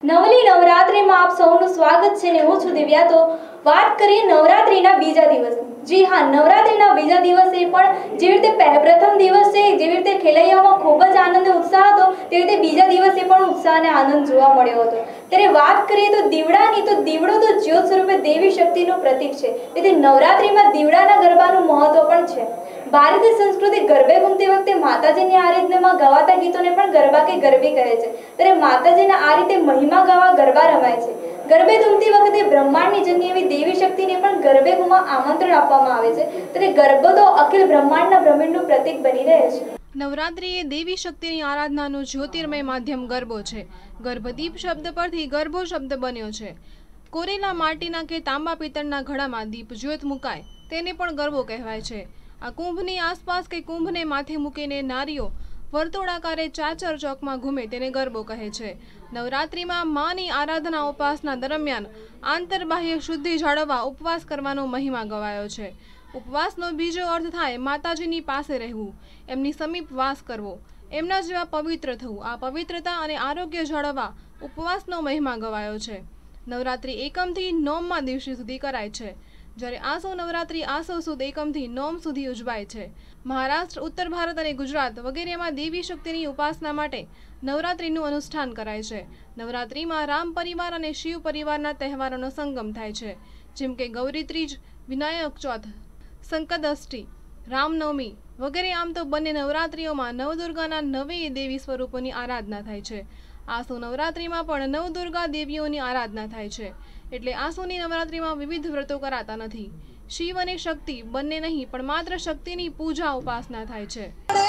નવલી નવરાત્રિમાં આપ સૌનું સ્વાગત છે ને હું છું દિવ્યા। તો વાત કરીએ નવરાત્રિના બીજા દિવસ। જી હા, નવરાત્રિના બીજા દિવસે પણ જેવી રીતે પ્રથમ દિવસે જેવી રીતે ખેલૈયાઓમાં ખૂબ જ આનંદ ઉત્સાહ હતો, તેવી રીતે બીજા દિવસે પણ ઉત્સાહ અને આનંદ જોવા મળ્યો હતો। ત્યારે વાત કરીએ તો દીવડાની, તો દીવડો તો જ્યોત સ્વરૂપે દેવી શક્તિનું પ્રતીક છે, તેથી નવરાત્રિમાં દીવડાના ગરબાનું મહત્વ પણ છે। ભારતીય સંસ્કૃતિ ગરબે ઘૂમતી વખતે માતાજીની આરાધનામાં ગવાતા ગીતોને પણ ગરબા કે ગરબી કહે છે। ત્યારે માતાજીના આ રીતે મહિમા ગાવા ગરબા રમાય છે। ગરબે ઘૂમતી વખતે બ્રહ્માંડની જનની એવી દેવી શક્તિને પણ ગરબે ઘૂમવા આમંત્રણ આપવામાં આવે છે। ત્યારે ગરબો તો અખિલ બ્રહ્માંડના બ્રહ્માંડનું પ્રતીક બની રહે છે। નવરાત્રિ એ દેવી શક્તિની આરાધનાનું જ્યોતિર્મય માધ્યમ ગરબો છે। ગર્ભદીપ શબ્દ પરથી ગરબો શબ્દ બન્યો છે। કોરેલા માટીના કે તાંબા પિત્તળના ઘડામાં દીપ જ્યોત મુકાય તેને પણ ગરબો કહેવાય છે। આ કુંભની આસપાસ કે કુંભને માથે મૂકીને નારીઓ વર્તુળાકારે ચાચર ચોકમાં ઘૂમે તેને ગરબો કહે છે। નવરાત્રિમાં માની આરાધના ઉપાસના દરમિયાન આંતરબાહ્ય શુદ્ધિ જાળવવા ઉપવાસ કરવાનો મહિમા ગવાયો છે। ઉપવાસનો બીજો અર્થ થાય માતાજીની પાસે રહેવું, એમની સમીપ વાસ કરવો, એમના જેવા પવિત્ર થવું। આ પવિત્રતા અને આરોગ્ય જાળવવા ઉપવાસનો મહિમા ગવાયો છે। નવરાત્રિ એકમથી 9મા દિવસ સુધી કરાય છે, જ્યારે આસો નવરાત્રિ આસો સુદ એકમથી 9 સુધી ઉજવાય છે। મહારાષ્ટ્ર, ઉત્તર ભારત અને ગુજરાત વગેરેમાં દેવી શક્તિની ઉપાસના માટે નવરાત્રિનું અનુષ્ઠાન કરાય છે। નવરાત્રિમાં રામ પરિવાર અને શિવ પરિવારના તહેવારોનો સંગમ થાય છે, જેમ કે ગૌરી ત્રીજ, વિનાયક ચોથ, સંકદષ્ટી, રામનવમી વગેરે। આમ તો બંને નવરાત્રિઓમાં નવદુર્ગાના 9 દેવી સ્વરૂપોની આરાધના થાય છે। આસો નવરાત્રિમાં પણ નવદુર્ગા દેવીઓની આરાધના થાય છે, એટલે આસોની નવરાત્રિમાં વિવિધ વ્રતો કરાતા નથી। શિવ અને શક્તિ બંને નહીં, પણ માત્ર શક્તિની પૂજા ઉપાસના થાય છે।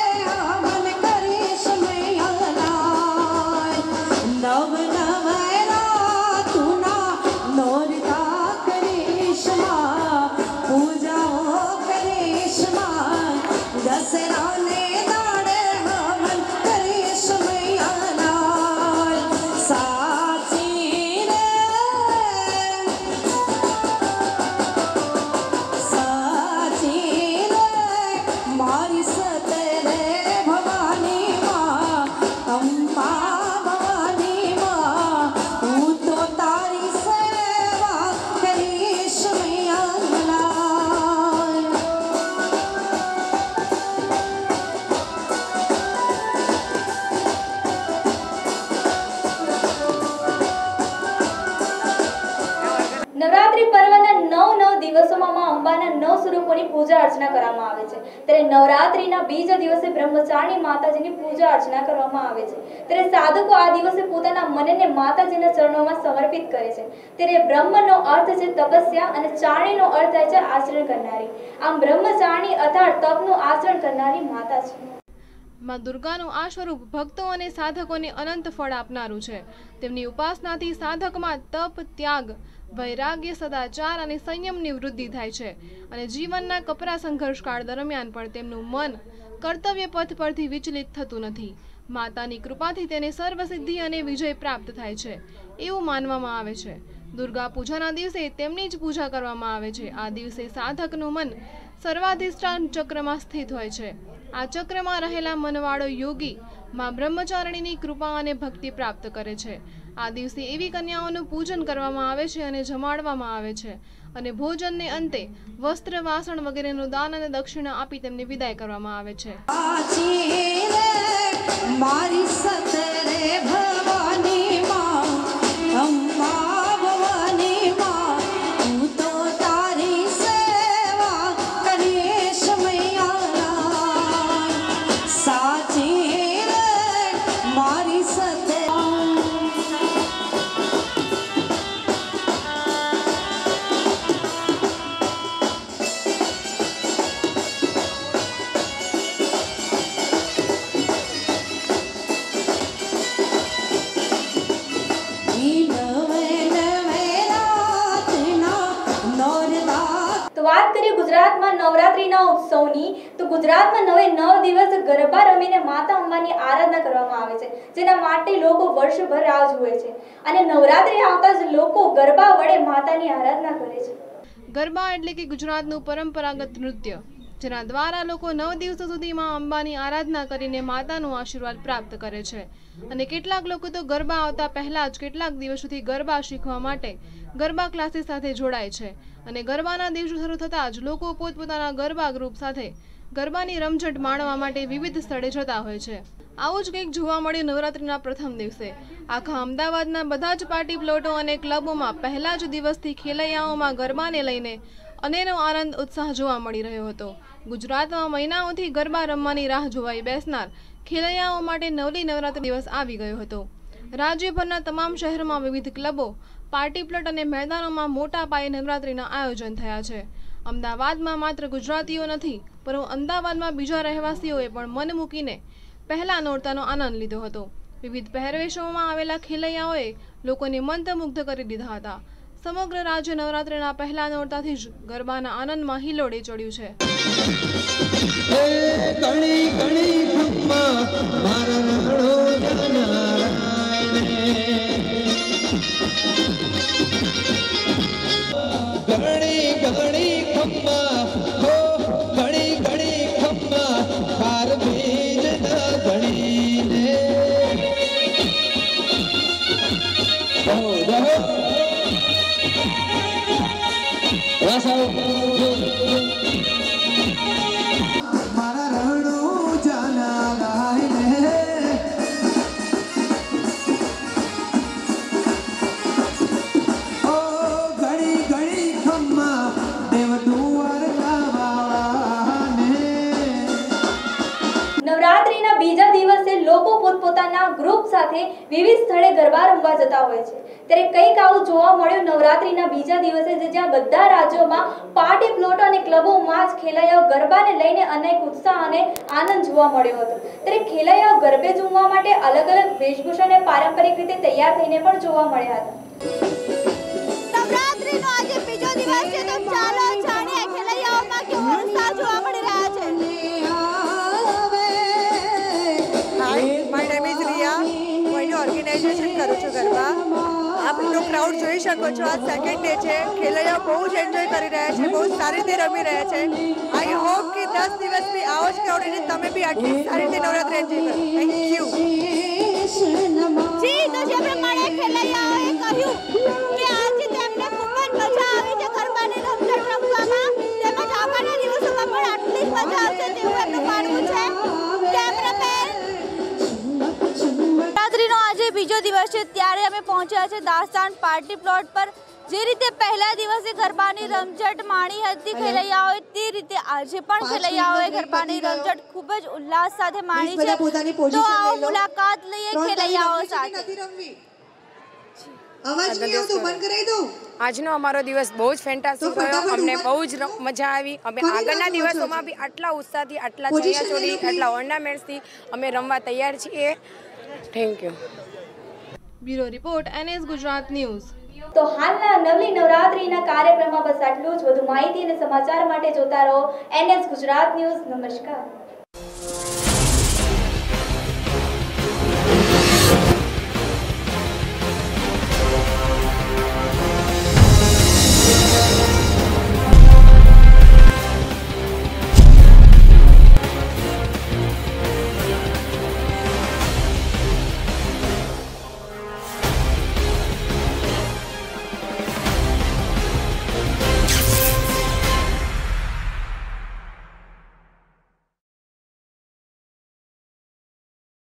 નવરાત્રિ પર્વના 9 દિવસોમાં માં અંબાના 9 સ્વરૂપોની પૂજા અર્ચના કરવામાં આવે છે। ત્યારે નવરાત્રિના બીજા દિવસે બ્રહ્મચારિણી માતાજીની પૂજા અર્ચના કરવામાં આવે છે। ત્યારે સાધકો આ દિવસે પોતાના મનને માતાજીના ચરણોમાં સમર્પિત કરે છે। ત્યારે બ્રહ્મનો અર્થ છે તપસ્યા અને ચારણીનો અર્થ થાય છે આચરણ કરનારી। આમ બ્રહ્મચારિણી અર્થાત તપનું આચરણ કરનારી માતા છે। માં દુર્ગાનું આ સ્વરૂપ ભક્તો અને સાધકોને અનંત ફળ આપનારું છે। તેમની ઉપાસનાથી સાધકમાં તપ, ત્યાગ, વૈરાગ્ય, સદાચાર અને સંયમની વૃદ્ધિ થાય છે, અને જીવનના કપરા સંઘર્ષકાળ દરમિયાન પણ તેમનું મન કર્તવ્ય પથ પરથી વિચલિત થતું નથી। માતાની કૃપાથી તેને સર્વસિદ્ધિ અને વિજય પ્રાપ્ત થાય છે એવું માનવામાં આવે છે। દુર્ગા પૂજાના દિવસે તેમની જ પૂજા કરવામાં આવે છે। આ દિવસે સાધકનું મન સર્વાધિષ્ઠાન ચક્રમાં સ્થિત હોય છે। આ ચક્રમાં રહેલા મનવાળો યોગી માં બ્રહ્મચારિણીની કૃપા અને ભક્તિ પ્રાપ્ત કરે છે। આ દિવસે એવી કન્યાઓનું પૂજન કરવામાં આવે છે અને જમાડવામાં આવે છે, અને ભોજનને અંતે વસ્ત્ર, વાસણ વગેરેનું દાન અને દક્ષિણા આપી તેમને વિદાય કરવામાં આવે છે। વાત કરીએ ગુજરાતમાં નવરાત્રિના ઉત્સવની, તો ગુજરાતમાં 9 દિવસ ગરબા રમીને માતા અંબાની આરાધના કરવામાં આવે છે, જેના માટે લોકો વર્ષભર રાહ જુએ છે, અને નવરાત્રિ આવતા જ લોકો ગરબા વડે માતાની આરાધના કરે છે। ગરબા એટલે કે ગુજરાતનું પરંપરાગત નૃત્ય, જેના દ્વારા લોકો 9 દિવસો સુધી માં અંબાની આરાધના કરીને માતાનો આશીર્વાદ પ્રાપ્ત કરે છે અને કેટલાક લોકો તો ગરબા આવતા પહેલા જ કેટલાક દિવસ સુધી ગરબા શીખવા માટે ગરબા ક્લાસીસ સાથે જોડાય છે અને ગરબાના દિવસો શરૂ થતાં જ લોકો પોતપોતાના ગરબા ગ્રુપ સાથે ગરબાની રમઝટ માણવા માટે વિવિધ સ્થળે જતા હોય છે। આવું જ કંઈક જોવા મળ્યું નવરાત્રિના પ્રથમ દિવસે। આખા અમદાવાદના બધા જ પાર્ટી પ્લોટો અને ક્લબોમાં પહેલા જ દિવસથી ખેલૈયાઓમાં ગરબાને લઈને અનેરો આનંદ ઉત્સાહ જોવા મળી રહ્યો હતો। ગુજરાતમાં મહિનાઓથી ગરબા રમવાની રાહ જોવાઈ બેસનાર ખેલૈયાઓ માટે નવલી નવરાત્રિ દિવસ આવી ગયો હતો। રાજ્યભરના તમામ શહેરોમાં વિવિધ ક્લબો, પાર્ટી પ્લોટ અને મેદાનોમાં મોટા પાયે નવરાત્રિના આયોજન થયા છે। અમદાવાદમાં માત્ર ગુજરાતીઓ નથી, પરંતુ અમદાવાદમાં બીજા રહેવાસીઓએ પણ મન મૂકીને પહેલા નોરતાનો આનંદ લીધો હતો। વિવિધ પહેરવેશોમાં આવેલા ખેલૈયાઓએ લોકોને મંત્રમુગ્ધ કરી દીધા હતા। સમગ્ર રાજ્ય નવરાત્રિના પહેલા નોરતાથી જ ગરબાના આનંદમાં હિલોડે ચડ્યું છે। નવરાત્રિના બીજા દિવસે લોકો પોતપોતાના ગ્રુપ સાથે વિવિધ સ્થળે ગરબા રમવા જતા હોય છે। ત્યારે કંઈક આવું જોવા મળ્યું નવરાત્રિના બીજા દિવસે, જ્યાં બધા રાજ્યોમાં પાર્ટી પ્લોટ અને ક્લબોમાં જ ખેલૈયાઓ ગરબાને લઈને અનેક ઉત્સાહ અને આનંદ જોવા મળ્યો હતો। ત્યારે ખેલૈયાઓ ગરબે ઝૂમવા માટે અલગ અલગ વેશભૂષા અને પારંપરિક રીતે તૈયાર થઈને પણ જોવા મળ્યા હતા। નવરાત્રિનો આજે બીજો દિવસ છે, તો ચાલો જાણીએ ખેલૈયાઓમાં કેવો ઉત્સાહ જોવા મળી રહ્યા છે। માય નેમ ઇઝ રિયા, હું એની ઓર્ગેનાઇઝેશન કરું છું ગરબા। આપ લોકો ક્રાઉડ જોઈ શકો છો, આ સેકન્ડ ડે છે। ખેલૈયા બહુ જ એન્જોય કરી રહ્યા છે, બહુ સારી રીતે રમી રહ્યા છે। આઈ હોપ કે 10 દિવસ બી આવો જ ક્રાઉડ અને તમે બી આટલી સારી રીતે નવરાત્રિ એન્જોય કરો। Thank you. જી, તો જે પ્રમાણે ખેલૈયાઓએ કહ્યું કે આજે તેમને ખૂબ જ મજા આવી છે ગરબાની રમઝટ રમવામાં, તેમજ આવનારા દિવસોમાં પણ આટલી જ મજા આવશે તેવું એમનું માનવું છે। કેમેરામેન નવરાત્રિનો આજે બીજો દિવસ છે, ત્યારે અમે પહોંચ્યા છે દાસ્તાન પાર્ટી પ્લોટ પર। જે રીતે પહેલા દિવસે ગરબાની રમઝટ માણી હતી ખેલૈયાઓએ, તે રીતે આજે પણ ખેલૈયાઓએ ગરબાની રમઝટ ખૂબ જ ઉલ્લાસ સાથે માણી છે। તો આવો મુલાકાત લઈએ ખેલૈયાઓ સાથે। આજનો અમારો દિવસ બહુ જ ફેન્ટાસ્ટિક રહ્યો, અમને બહુ જ મજા આવી। અમે આગળના દિવસોમાં બી આટલા ઉત્સાહથી, આટલા ચણિયાચોળી, આટલા ઓર્નામેન્ટ્સથી અમે રમવા તૈયાર છીએ। Thank you. Bureau report, NS Gujarat news. તો હાલના નવલી નવરાત્રિના કાર્યક્રમમાં બસ આટલું જ। વધુ માહિતી અને સમાચાર માટે જોતા રહો NS ગુજરાત ન્યૂઝ। નમસ્કાર।